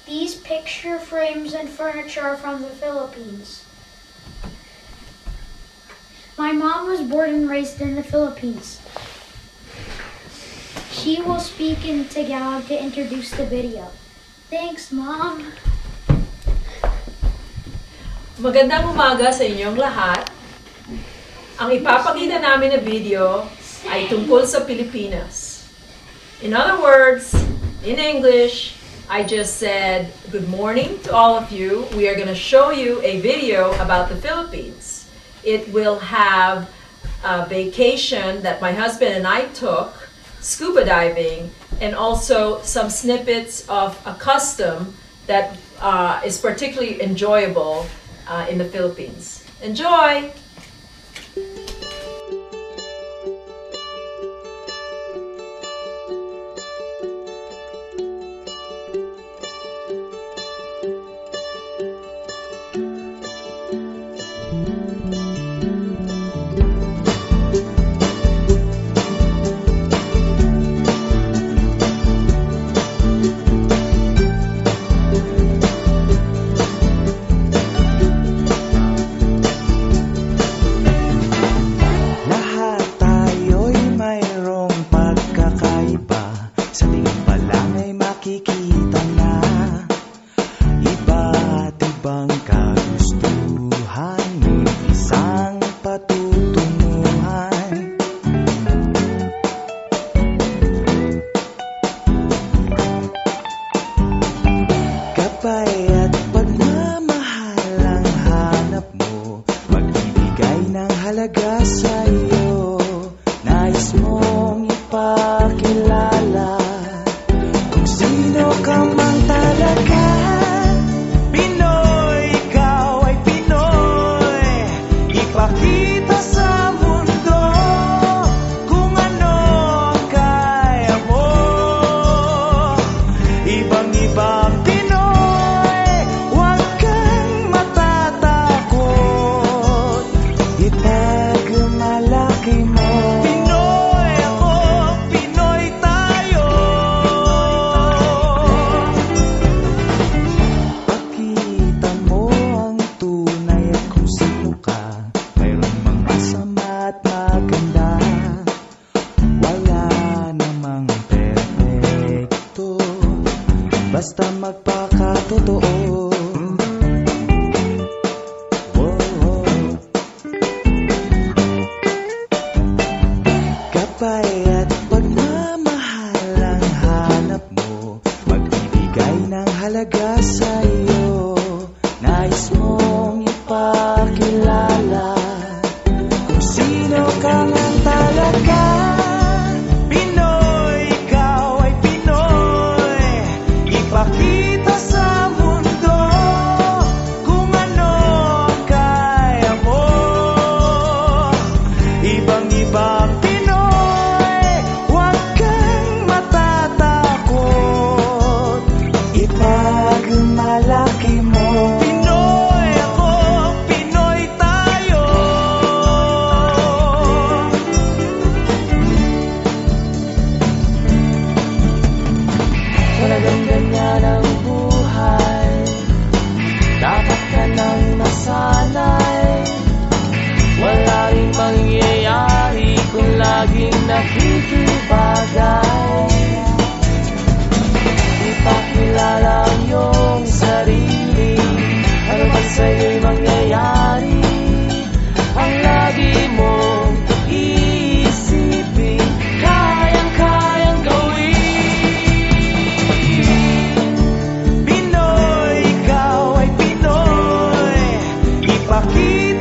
These picture frames and furniture are from the Philippines. My mom was born and raised in the Philippines. She will speak in Tagalog to introduce the video. Thanks, Mom. Magandang umaga sa inyong lahat. Ang ipapakita namin na video ay tungkol sa Pilipinas. In other words, in English, I just said good morning to all of you. We are going to show you a video about the Philippines. It will have a vacation that my husband and I took, scuba diving, and also some snippets of a custom that is particularly enjoyable in the Philippines. Enjoy! Basta magpakatotoo. Kapay at pagmamahal ang hanap mo, magbibigay ng halaga sa iyo. Nais mong ipakilala kung sino ka ngang talaga. Ipakita sa mundo kung ano ang kaya mo. Ibang-ibang Pinoy, huwag kang matatakot. Ipagmalaki mo. Pinoy ako, Pinoy tayo. Talagang ganyan ang buhay, dapat ka nang masanay. Wala ring mangyayari kung laging nakikibagay. Ipakilala ang iyong sarili, ano man sa'yo'y mangyayari. Ang lagi mong iisipin, kayang-kayang gawin. Pinoy, ikaw ay Pinoy. Ipakita